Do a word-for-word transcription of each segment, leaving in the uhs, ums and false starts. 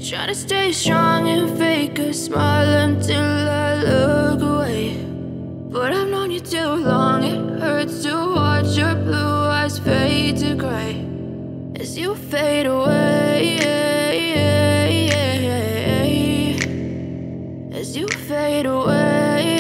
Try to stay strong and fake a smile until I look away. But I've known you too long, it hurts to watch your blue eyes fade to gray as you fade away. As you fade away.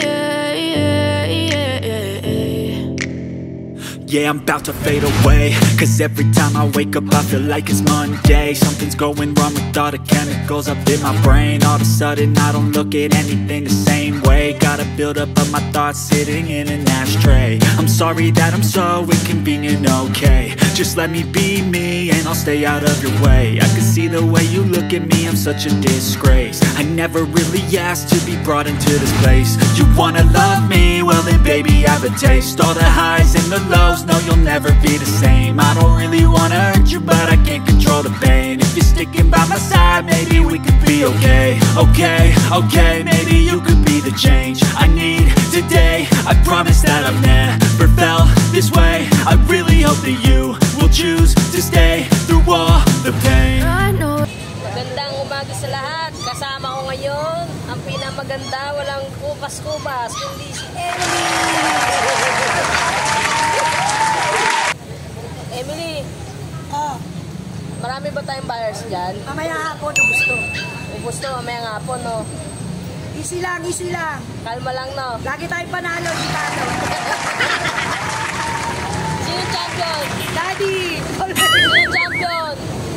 Yeah, I'm about to fade away, cause every time I wake up I feel like it's Monday. Something's going wrong with all the chemicals up in my brain. All of a sudden I don't look at anything the same way. Gotta build up of my thoughts sitting in an ashtray. I'm sorry that I'm so inconvenient, okay. Just let me be me and I'll stay out of your way. I can see the way you look at me, I'm such a disgrace. I never really asked to be brought into this place. You wanna love me? Well then baby have a taste. All the highs and the lows, no, you'll never be the same. I don't really wanna hurt you, but I can't control the pain. If you're sticking by my side, maybe we could be okay. Okay, okay, maybe you could be the change I need today. I promise that I've never felt this way. I really hope that you will choose to stay through all the pain. I know. Magandang umaga sa lahat. Kasama ko ngayon ang pinamaganda, walang kupas-kupas, kundi si Emily. Emily, Oh, marami ba tayong buyers dyan? mamaya hapon, ubus to. Ubus to, mamaya nga po, no? Easy lang, easy lang. Kalma lang, no? Lagi tayong panalo, di talo. Sino champion? Daddy! Sino champion?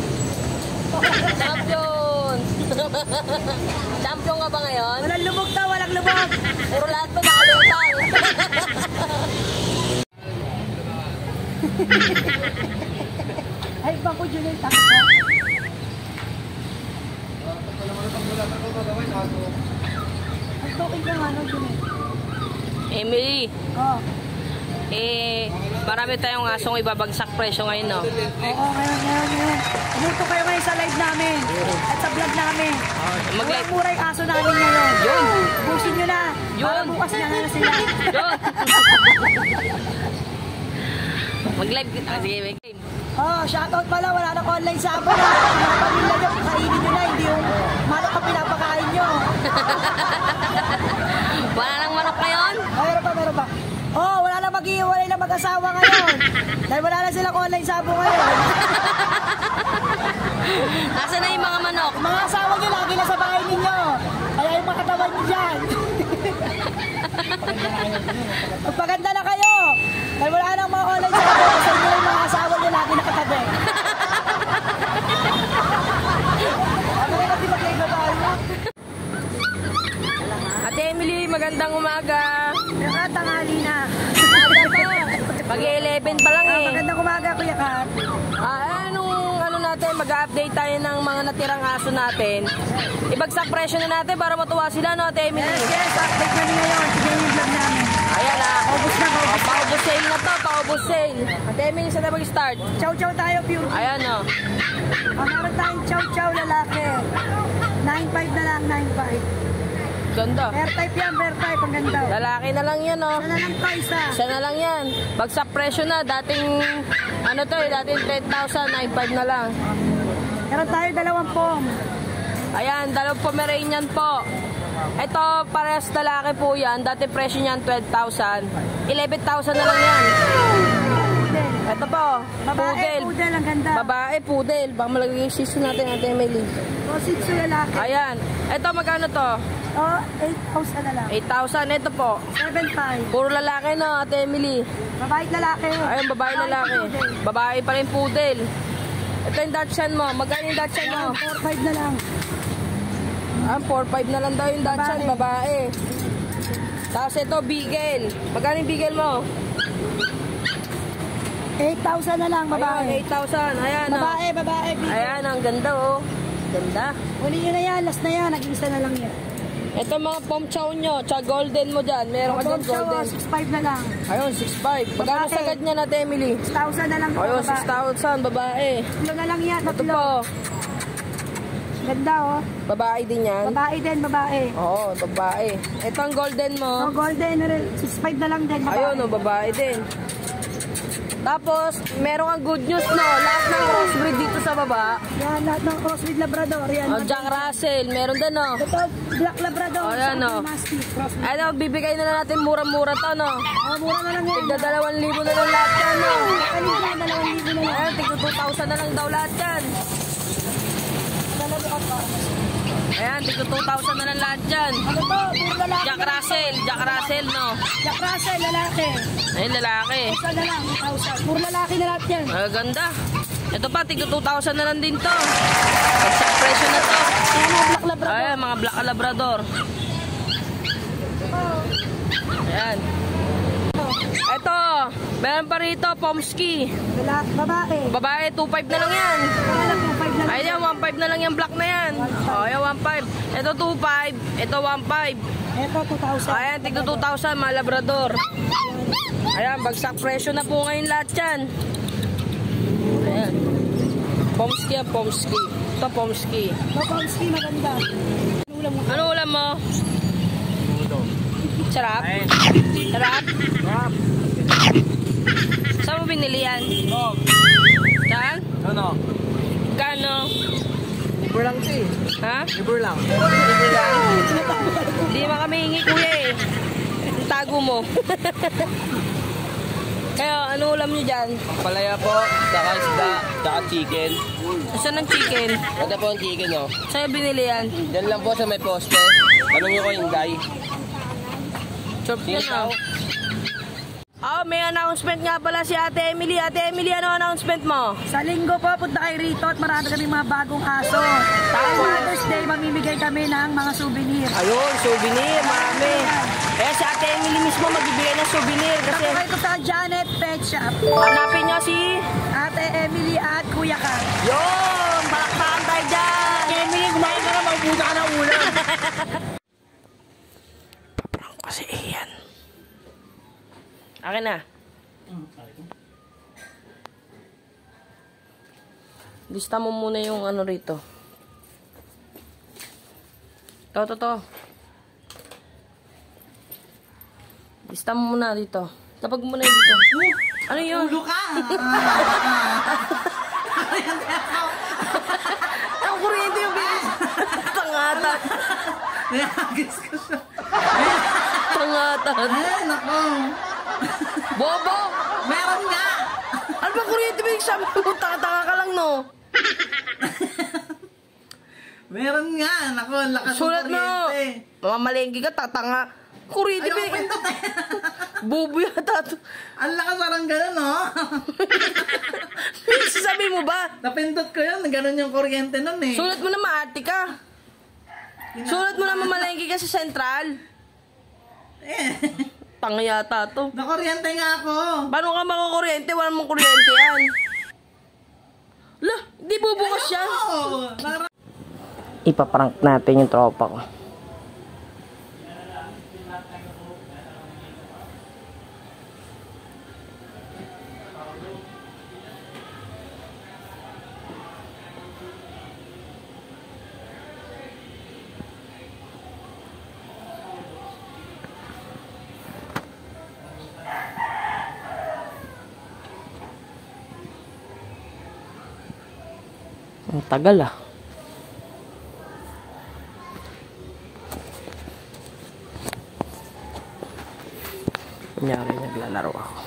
Champion! Champion ka ba ngayon? Walang lubog to, walang lubog. Puro lahat pa nakalutang. Ay, bako dyan yung takbo. Ang token ka nga, no, dyan eh. Emily, Oh, eh, marami tayong asong ibabagsak presyo ngayon, no? oo, ngayon, ngayon, ngayon. Umuto kayo ngayon sa live namin. At sa vlog namin. Mag-live. Mura yung aso namin ngayon. Yun. Busin nyo na. Yun. Para bukas na na sila. Yun. Mag-live. Ah, sige, mag-live. Oh, shoutout pala. Wala na online sabon. Mga pamilya nyo, kainin nyo na. Hindi yung manok ka pinapakain nyo. Wala nang manok ngayon? Oh, meron pa, meron pa. Oh, wala na mag-iwalay na mag-asawa ngayon. Dahil wala na silang online sabon ngayon. Nasaan na yung mga manok? Mga asawa nyo lagi na sa bahay ninyo. Kaya yung mga katawan nyo dyan. Magpaganda na kayo. Dahil wala na mga online sabon. Kasi nyo yung mga asawa nyo lagi nakatabi. Ano na natin mag-ibabahan mo? Ate Emily, magandang umaga. Nakatangali na. Aga pa. Pag-eleven pa lang eh. Magandang umaga, Kuya Kat. Ah, anong ano natin, mag-update tayo ng mga natirang aso natin. Ibagsak presyo na natin para matuwa sila, no, Ate Emily? Yes, yes. Update namin ngayon. Tignan yung vlog namin. Ayan ah. Paubos na, paubos. Oh, paubos sale na to, paubos sale. Ate Emily, saan na mag-start? Chow-chow tayo, pure. Ayan o. Ah, meron tayong chow-chow lalaki. nine five na lang, nine five. Ganda. Bear type yan, bear type. Ang ganda. Lalaki na lang yan, oh. Sana lang to, isa. Isa na lang yan. Bagsak presyo na. Dating, ano to eh, dating ten thousand, nine five na lang. Meron tayo dalawang pom. Ayan, dalawang Pomeranian po. Ito, parehas lalaki po yan. Dati presyo niyan, twelve thousand. eleven thousand na lang yan. Ito po, Babae, poodle. poodle. Ang ganda. Babae, poodle. Baka malagay yung siso natin, Ate Emily. O, Shih Tzu lalaki. Ayan. Ito, magkano to? O, eight thousand na lang. eight thousand. Ito po. seven five. Puro lalaki, no, Ate Emily. Babae lalaki. Ayun, babae lalaki. poodle. Babae pa rin poodle. Ito yung Dachshund mo. Magkano yung Dachshund mo? four five na lang. Ah, four five na lang daw yung Dachshund, babae. Tapos ito, Beagle. Magkano yung Beagle mo? eight thousand na lang, Ayun, babae. eight thousand. Ayan, oh. Babae, babae. Ayan, ang ganda, oh. Ganda. Uli nyo na yan, last na yan. Nag-iisa na lang yan. Ito mga pom chow nyo, tsaka golden mo dyan. Meron ka dyan golden. six five na lang. Ayun, six five. Magkano Babae. sagad niya natin, Emily? six thousand na lang. po, Ayun, babae. six thousand, babae. Tatlo na lang yan, Ito tatlo. po, Ganda, oh. babae din yan. Babae din, babae. Oo, babae. Ito ang golden mo. Oh, golden, six five na lang din, babae. Ayun, oh, babae din. Tapos, meron kang good news, no? Lahat ng crossbreed dito sa baba. Yan, lahat ng crossbreed Labrador. Yan. Oh, Jack Russell, meron din, no? Ito, Black Labrador. Oh, yan, no? Crossbreed. Ano, bibigay na lang natin mura-mura to, no? Oh, mura na lang yan. Tigda dalawang libo na lang lahat yan, no? Kanina, dalawang libo na lang. Ayan, tigda two thousand na lang daw lahat yan. Ayan, tigda two thousand na lang lahat yan. Ano to? Puro lalaki. Jack Russell, Jack Russell, no? Jack Russell, lalaki. Ayun, lalaki. Isa na lang, two thousand. Puro lalaki na lahat yan. Ah, ganda. Ito pa, tigda two thousand na lang din to. Pagsak presyo na to. Yan mga Black Labrador. Ayan, mga Black Labrador. Ayan. Ito, meron pa rito, Pomsky. Lalaki, babae. Babae, two five na lang yan. Wala, two five na lang. Ayan, one five na lang yung black na yan. O, ayan, one five. Ito, two five. Ito, one five. Ito, two thousand. Ayan, tigdo two thousand, mga Labrador. Ayan, bagsak presyo na po ngayon lahat yan. Ayan. Pomsky yan, Pomsky. Ito, Pomsky. Ito, Pomsky, maganda. Ano ulam mo? Ano ulam mo? Sarap? Sarap? Sarap. Saan mo binili yan? Oh. Saan? Ano? Kano? Libre lang siya eh. Ha? Libre lang. Libre lang? Hindi naman kami hingi, kuya eh. Tago mo. Kaya, ano ulam nyo dyan? Palaya po, saka isda, saka chicken. Saan ang chicken? Ito po ang chicken, oh. Saan binili yan? Diyan lang po sa may poste. Tanong nyo ko yung guy. Chop yan ah. Oh, may announcement nga pala si Ate Emily. Ate Emily, ano announcement mo? Sa linggo po, punta kayo rito at marami kami mga bagong aso. Tapos Mother's Day, mamimigay kami ng mga souvenir. Ayun, souvenir, marami. Kaya si Ate Emily mismo magbibigay ng souvenir kasi Nakakay ko sa Janet Pet Shop. hanapin nyo si... Ate Emily at Kuya Ka. Yun! Palakpakan tayo dyan! Emily, kumain ka na, magbuta ka ng ulam. Paprang kasi iyan. Akin na. Lista mo muna yung ano rito. To, to, to. Lista mo muna dito. Tapag mo na dito. Ano yun? Ulo ka! Ang kuryente yung bilis. Tangata. Nayagis ko siya. Tangata. Ay, naku. Bobo! Meron nga! Ano ba kuryente ba yung sabi mo? Tanga-tanga ka lang, no? Meron nga! Naku, ang lakas ng Sulat mo! kuryente. Mamamalengke ka, tatanga. Kuryente ba yung... Bobo yata to. Ang lakas parang gano'n, no? Sasabi mo ba? Napindot ko yun. Gano'n yung kuryente nun, eh. Sulat mo na maati ka. Sulat mo na mamalengke ka sa Central. Eh, Tanga yata to. nakuryente nga ako. Paano ka makakuryente? Wala mong kuryente yan. Lah, di bubukas yan. Oo, para... Ipaprank natin yung tropa ko. Ang tagal ah. Kunyari naglalaro ako.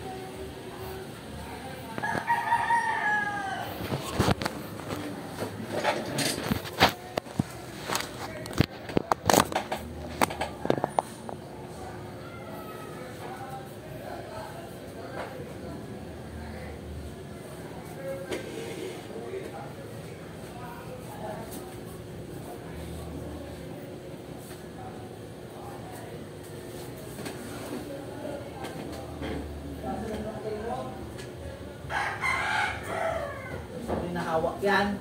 Hawak yan.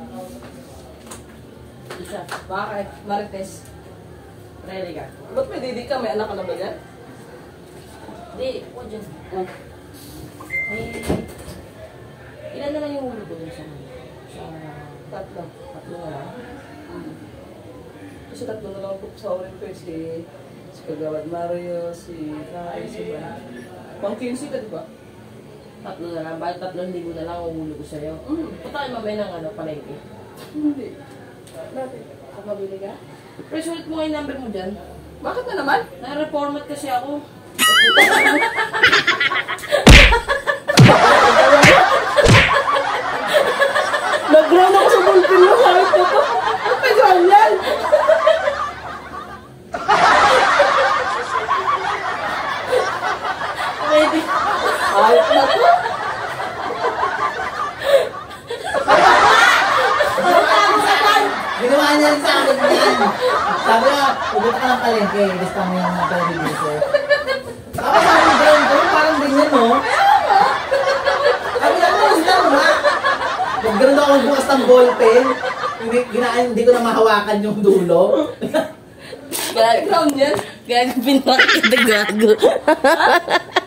Isa. Bakit? Marites. Ready ka? Ba't may didig ka? May anak ka na ba dyan? Di. O dyan. Oh. May... Ilan na lang yung ulo ko dun sa... Sa... Tatlo. Tatlo na lang. Hmm. Kasi tatlo na lang po sa orin ko. Si... Si Kagawad Mario, si... Kai, si Ban. Pang quince ka, di ba? Tatlo na lang. Bakit tatlong libo na lang umulo ko sa'yo? Mm. Punta kayo mamaya ng ano, palengke. Hindi. Bakit? Kung mabili ka? Pero sulit mo nga yung number mo dyan. Bakit na naman? Na-reformat kasi ako. Nag-ground ako sa ballpen mo. Kahit ko to. Ano pa dyan yan? Ready? Ayos na to. Ginawa niya rin sa akin yan. Sabi nga, pupunta ka ng palengke, lista mo yung mga palengke ko. Ako sabi ng ground ko, parang ganyan mo. Sabi nga, lista mo ha. Pag gano'n ako magbukas ng ballpen, hindi, ginaan, hindi ko na mahawakan yung dulo. Ground yan? Gagawin na kita gago.